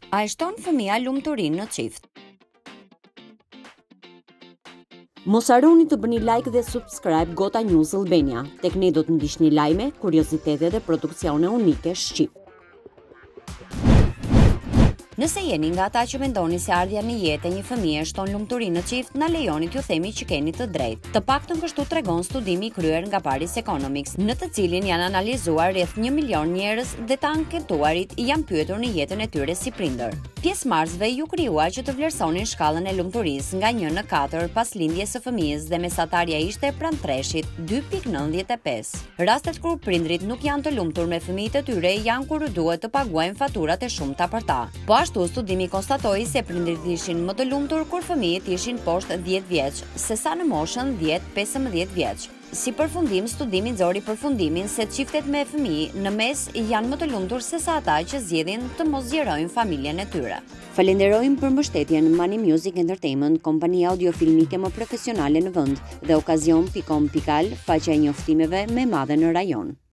A e shton fëmia lumturinë në çift? Mos harroni të bëni like dhe subscribe Gota News Albania. Tek ne do të ndiqni lajme, kuriozitete dhe produksione unike shqip. Nëse jeni nga ata që mendoni se ardhja në jetë e një fëmie shton lumturinë në çift, na lejoni t'ju themi që keni të drejtë. Të paktën kështu tregon studimi i kryer nga Paris Economics, në të cilin janë analizuar rreth 1 milion njerëz dhe të anketuarit janë pyetur në jetën e tyre si prindër. Pjesëmarrësve ju krijua që të vlerësonin shkallën e lumturisë nga 1 në 4 pas lindjes së fëmijës dhe mesatarja ishte pranë treshit 2.95. Rastet kur prindrit nuk janë të lumtur me fëmijët e tyre janë kur duhet të paguajnë faturat e shumta për ta. Ashtu, studimi konstatoi se prindrit ishin më të lumtur kur fëmijët ishin poshtë 10 vjeç, sesa në moshën 10-15 vjeç. Si përfundim, studimi nxori përfundimin se çiftet me fëmijë në mes janë më të lumtur sesa ata që zgjedhin të mos zgjerojnë familjen e tyre. Falenderojmë për mbështetjen Money Music Entertainment, kompania audiofilmike më profesionale në vend, dhe Okazion.com.al, faqja e njoftimeve më e madhe në rajon.